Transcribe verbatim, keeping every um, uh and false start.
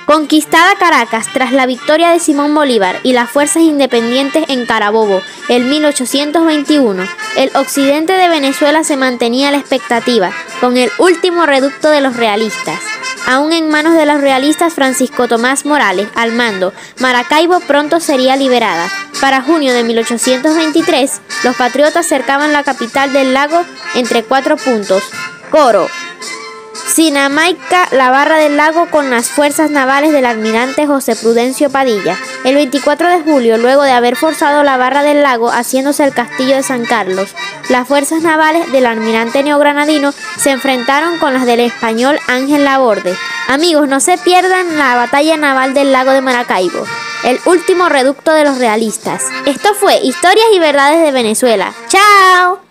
Conquistada Caracas tras la victoria de Simón Bolívar y las fuerzas independientes en Carabobo en mil ochocientos veintiuno, el occidente de Venezuela se mantenía a la expectativa, con el último reducto de los realistas. Aún en manos de los realistas Francisco Tomás Morales al mando, Maracaibo pronto sería liberada. Para junio de mil ochocientos veintitrés, los patriotas cercaban la capital del lago entre cuatro puntos. Coro. Sinamaica, la barra del lago con las fuerzas navales del almirante José Prudencio Padilla. El veinticuatro de julio, luego de haber forzado la barra del lago haciéndose el castillo de San Carlos, las fuerzas navales del almirante neogranadino se enfrentaron con las del español Ángel Laborde. Amigos, no se pierdan la batalla naval del lago de Maracaibo, el último reducto de los realistas. Esto fue Historias y Verdades de Venezuela. ¡Chao!